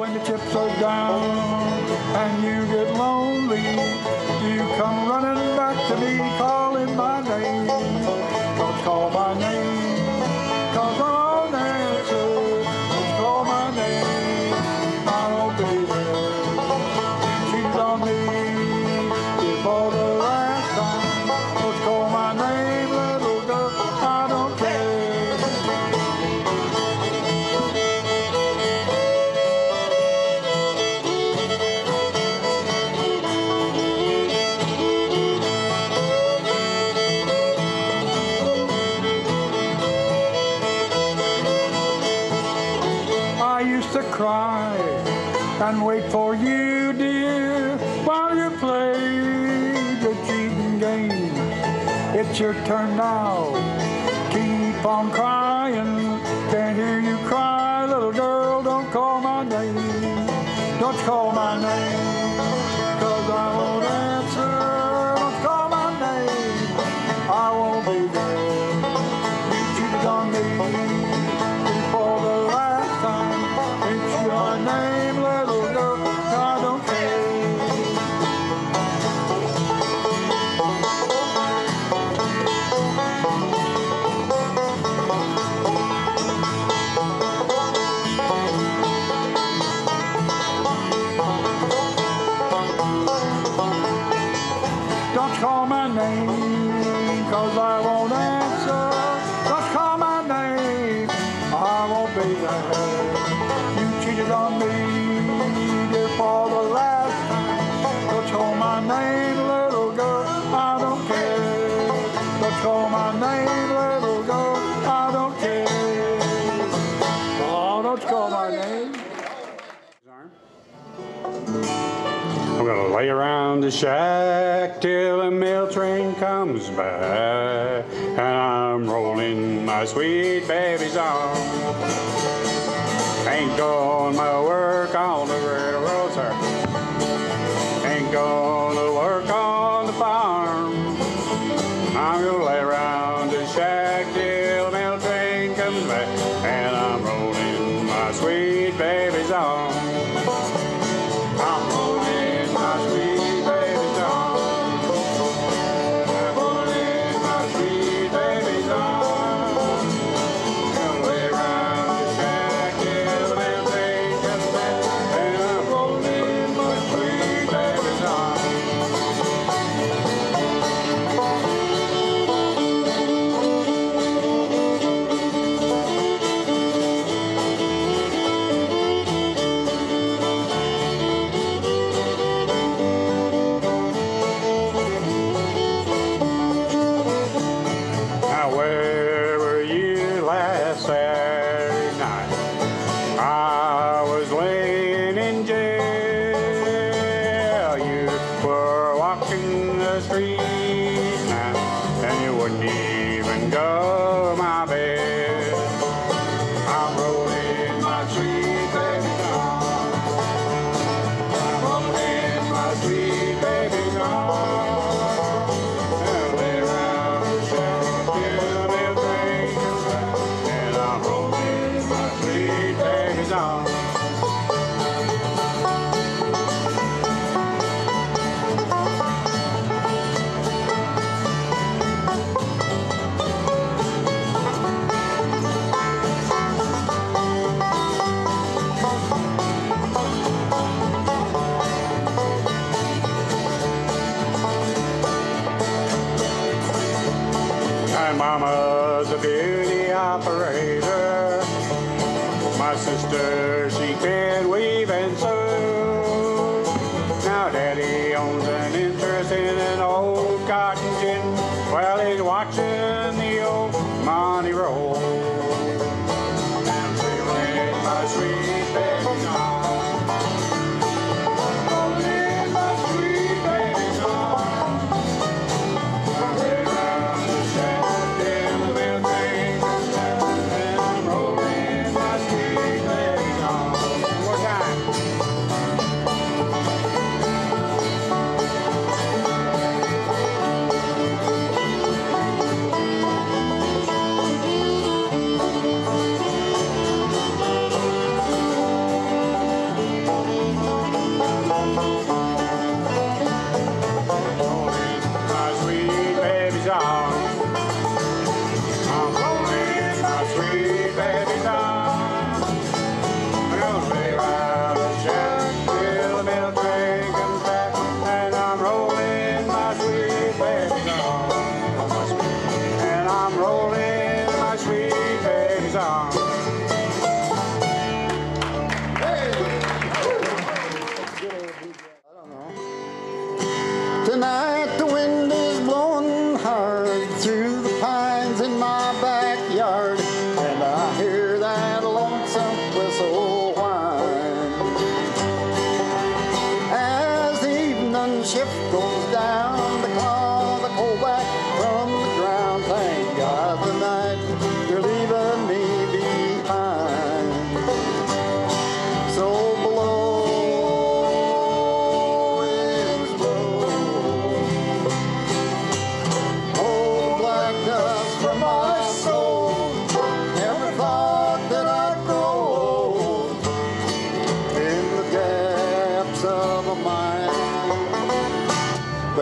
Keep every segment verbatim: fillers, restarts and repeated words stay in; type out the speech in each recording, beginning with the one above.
when the chips are down and you get lonely, you come running back to me calling my name. Don't call my name, cause I won't answer. Don't call my name, I won't be there. You cheated on me before the last time. Don't call my name, little girl, I don't care. Cry and wait for you, dear, while you play the cheating game. It's your turn now. Keep on crying. Can't hear you cry, little girl. Don't call my name. Don't call my name, cause I won't answer. Don't call my name, I won't be there. You cheated on me before the last time. It's your name, little girl, I don't care. Don't call my name, cause I won't answer. Don't call my name, I won't be there. On me, dear, for the last time. Don't call my name, little girl, I don't care. Don't call my name, little girl, I don't care. Oh, don't call my name. I'm gonna lay around the shack till the mail train comes back, and I'm rolling my sweet baby's arm. Ain't going to work on the railroad, sir. Ain't going to work on the farm. I'm gonna lay around the shack till the mail train comes back, and I'm rolling my sweet baby's arm. I'm rolling my sweet baby's arm. I'm rolling my sweet baby's arm. Gonna lay around the shack till the mail train comes back, and I'm rolling my sweet baby's arm. Now where were you last Saturday night? I was laying in jail. You were walking the street now, and you wouldn't even go to my bed. I'm rolling my sweet baby's arm. I'm rolling my sweet baby's arm. And lay around the shack till the mail train comes back, and I'm rolling my sweet baby's arm. My mama's a beauty operator. My sister, she can weave and sew. Now daddy owns an interest in an old cotton gin while he's watching the old money roll. I'm feeling my sweet baby's arm. Rolling my sweet baby's arm. I'm laying around the shack till the mail train comes back, and I'm rolling my sweet baby's arm. One more time.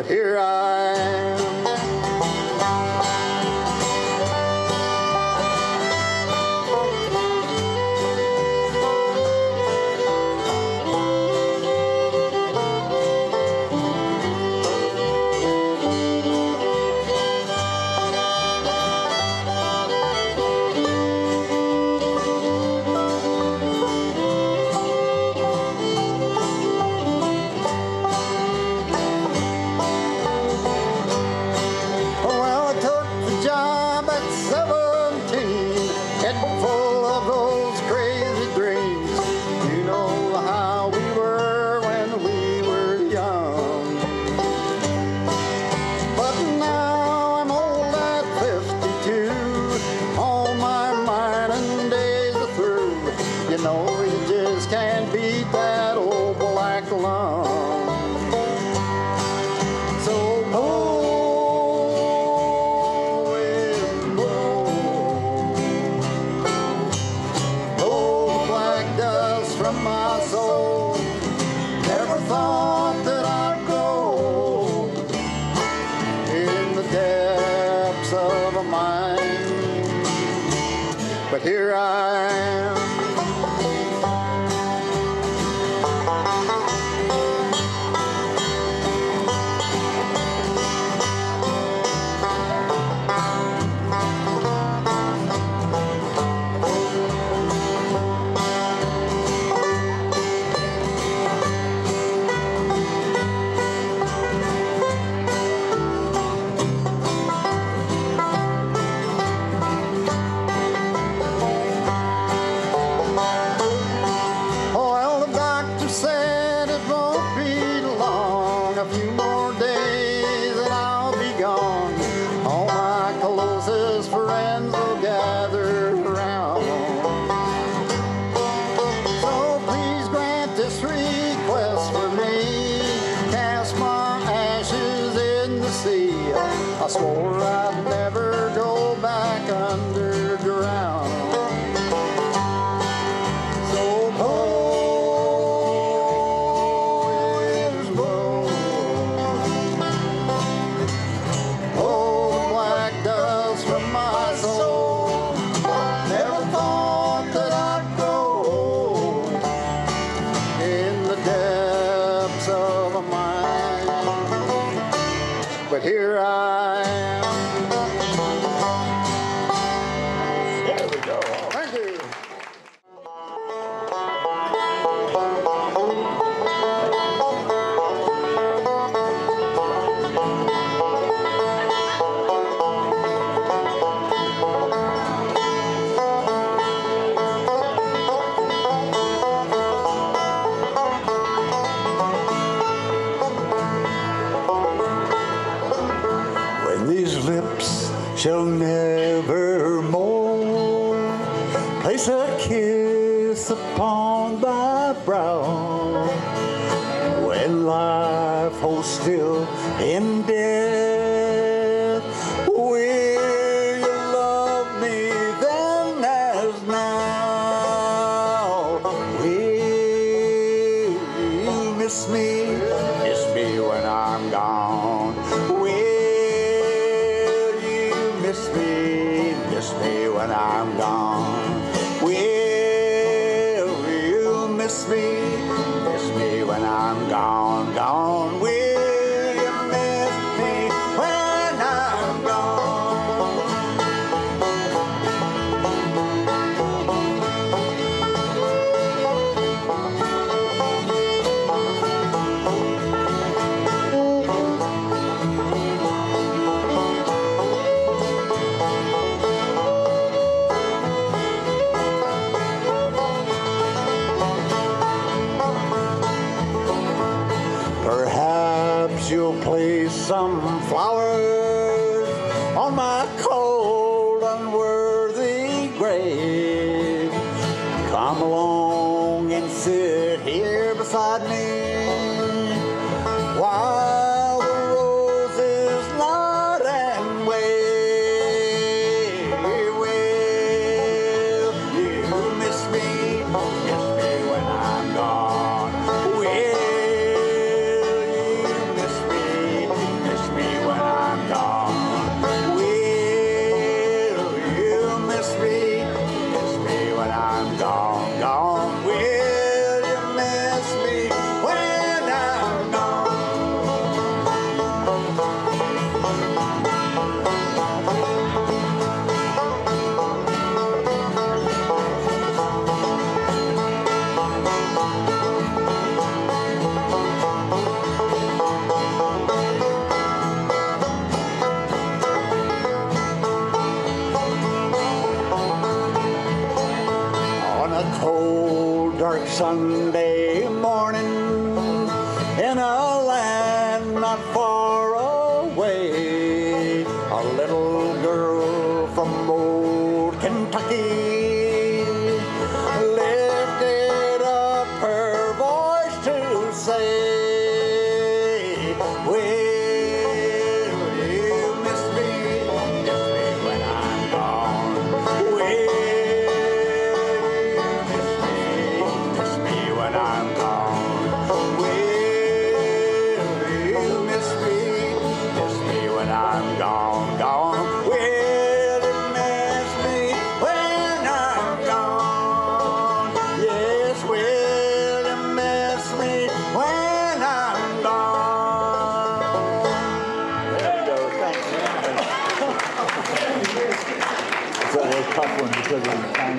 but here I am. Here I am. I swore I'd never go back underground. So blow, winds blow, blow the black dust from my soul. Never thought that I'd go in the depths of a mine, but here I shall never more place a kiss upon thy brow. When life holds still in death, will you love me then as now? Will you miss me, miss me when I'm gone? Miss me, miss me when I'm gone. Will you miss me, miss me when I'm gone, gone? Will you miss me when I'm gone? You'll place some flowers on my cold, unworthy grave. Come along and sit here beside me while the roses nod and wave. Will you miss me, miss me when I'm gone? Will Sunday morning in a land not far away. A little girl from old Kentucky lifted up her voice to say, will you miss me, miss me when I'm gone? Will I'm gone. Will you miss me? Miss me when I'm gone, gone. Will you miss me when I'm gone? Yes, will you miss me when I'm gone? There we go. Thanks. It's a tough one because of the time.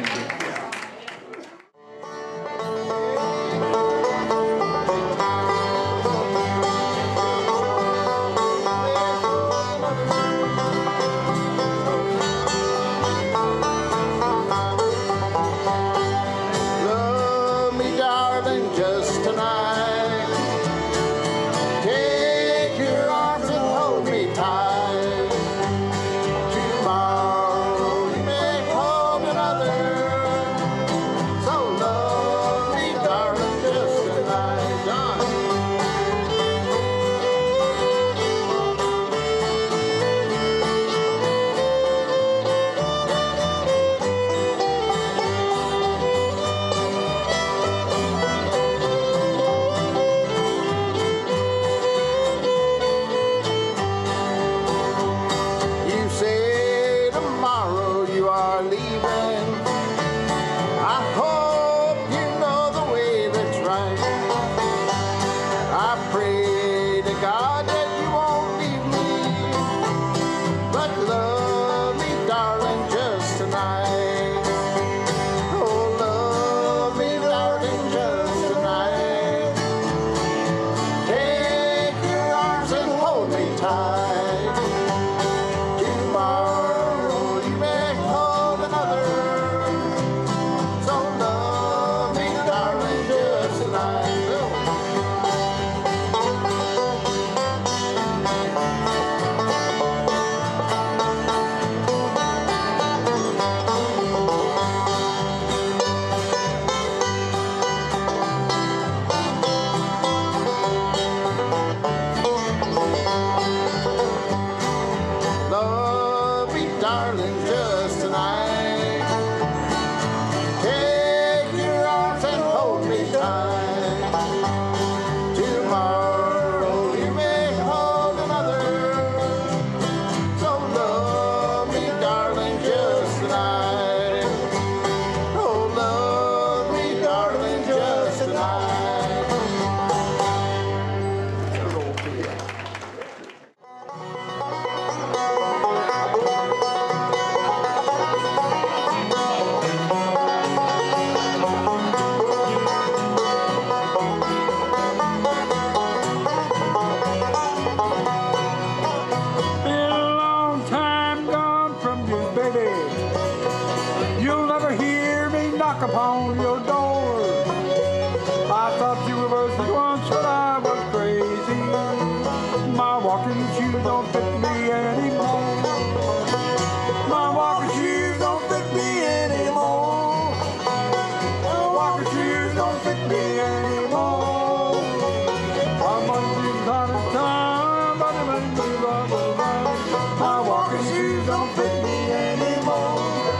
Upon your door. I thought you were the once, but I was crazy. My walking shoes don't fit me anymore. My walking shoes don't fit me anymore. My walking shoes don't fit me anymore. I'm running out of time, but I'm running out of time. My walking shoes don't fit me anymore.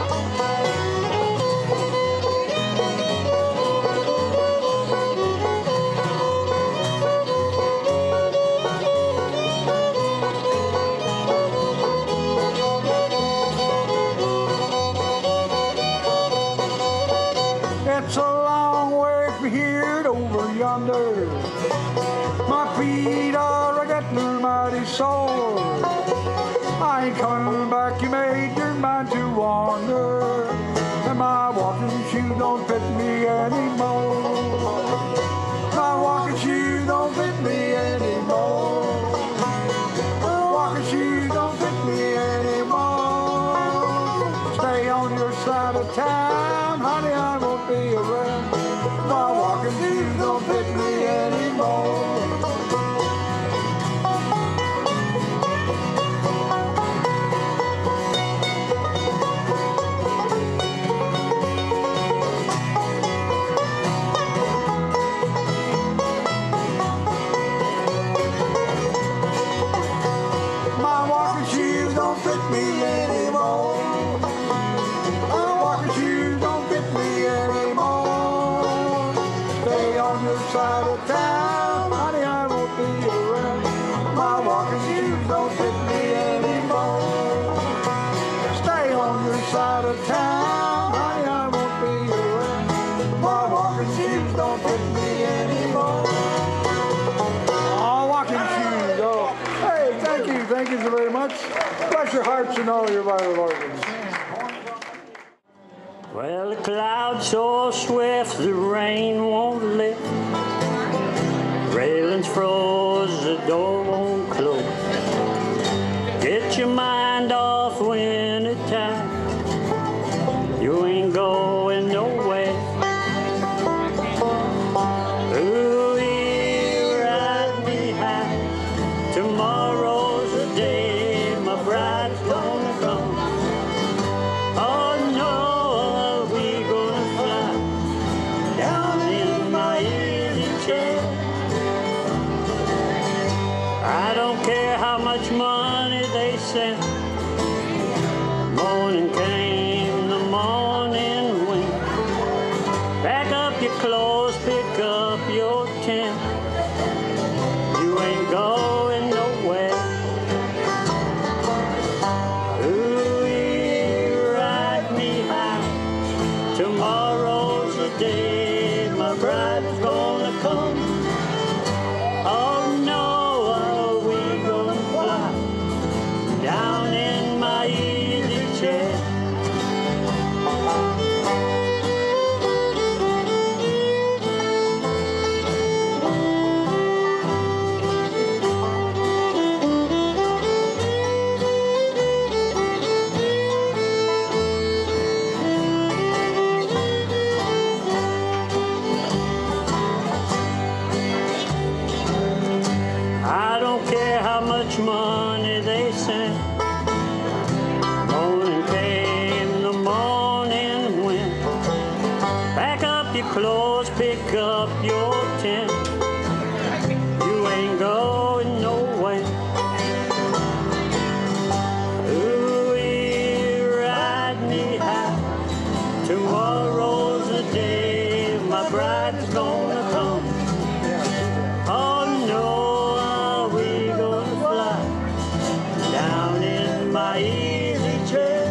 It's a long way from here to over yonder. My feet are getting mighty sore. I ain't coming back, you made your mind to wander. And my walking shoes don't fit me anymore. My walking shoes don't fit me anymore. My walking shoes don't fit me anymore. Stay on your side of town, honey, I won't be around. My side of town, honey, I won't be around. My walking shoes don't fit me anymore. Stay on your side of town, honey, I won't be around. My walking shoes don't fit me anymore. Oh, walking shoes, oh. Hey, thank you, thank you so very much. Bless your hearts and all your vital organs. Well, the clouds so swift, the rain won't lift. Railings froze, the door won't close. Get your mind off winter time. You ain't going nowhere. Ooh, ride me high. Tomorrow's the day my bride's gonna come. Oh no, we gonna fly down in my easy chair. I don't care how much money they sent. Morning came, the morning went. Pack up your clothes, pick up your tent. You ain't going nowhere. Ooh, ride me high. Tomorrow's the day my bride's gonna come. Oh no, are we gonna fly down in my easy chair? I don't care how much money they sent. Morning came, the morning went. Pack up your clothes, pick up your tent. You ain't going nowhere. Ooh, ride me high. Tomorrow's the day my bride's gonna come. Oh no, are we gonna fly down in my easy chair?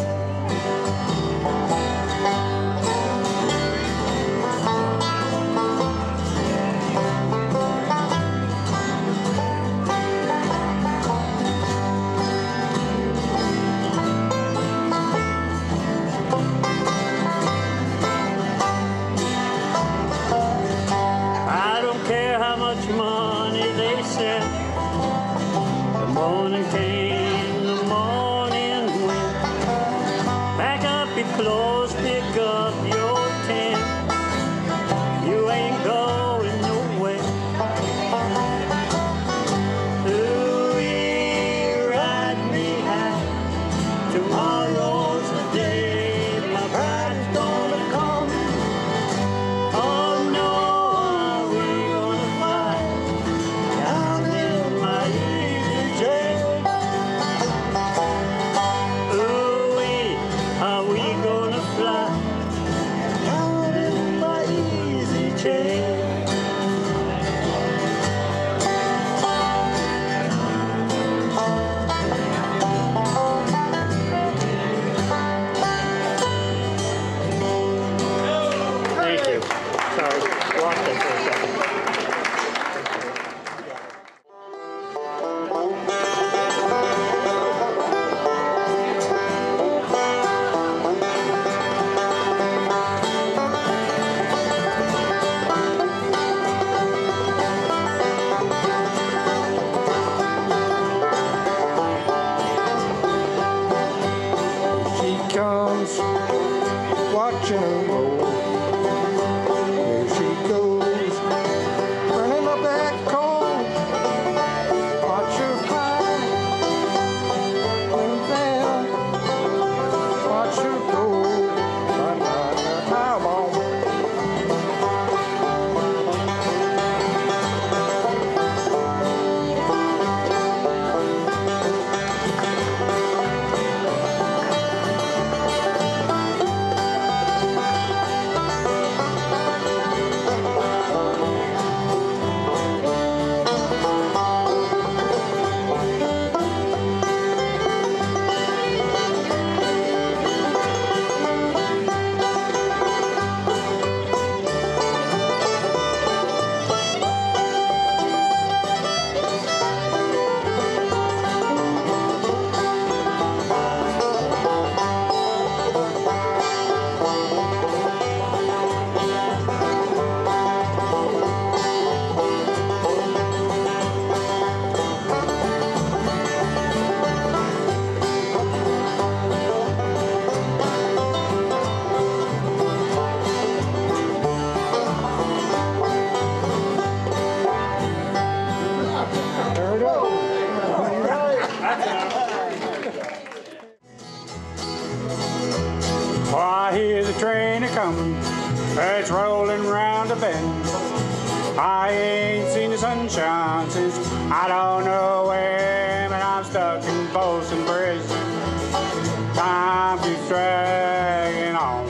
It's rolling round a bend. I ain't seen the sunshine since I don't know when, but I'm stuck in Folsom Prison. Time keeps dragging on,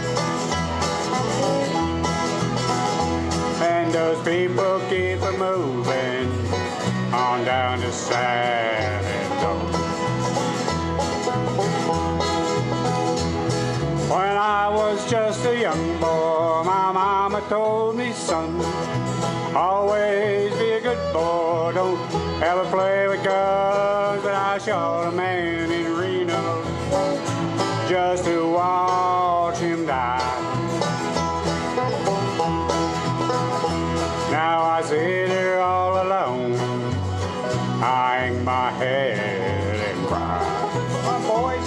and those people keep a moving on down to San Antonio. When I was just a young boy, my mama told me, son, always be a good boy, don't ever play with guns. But I shot a man in Reno just to watch him die. Now I sit here all alone, I hang my head and cry. Come on, boys.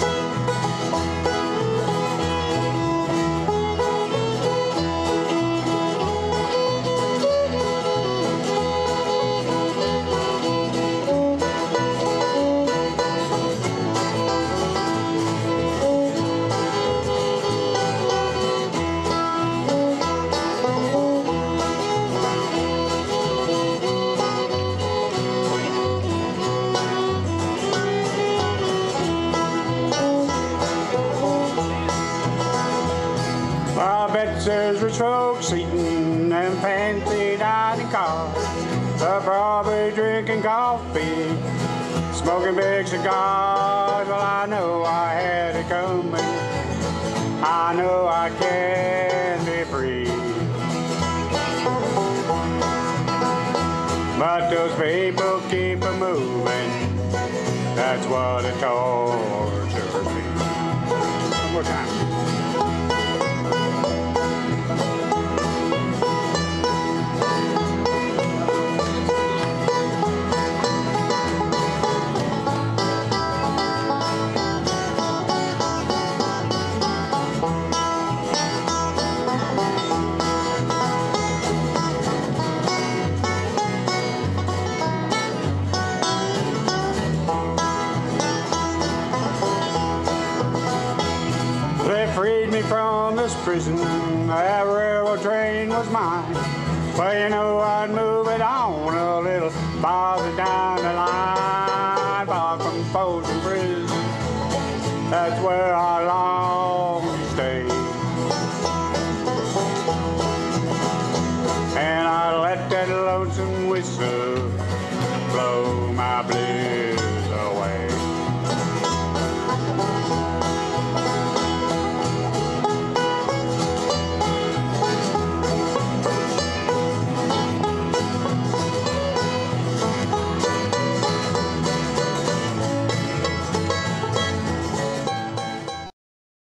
There's rich folks eating and fancy dining cars. They're probably drinking coffee, smoking big cigars. Well, I know I had it coming. I know I can be free. But those people keep a moving. That's what it tortures me. One more time. From this prison, that railroad train was mine. Well, you know, I'd move it on a little farther down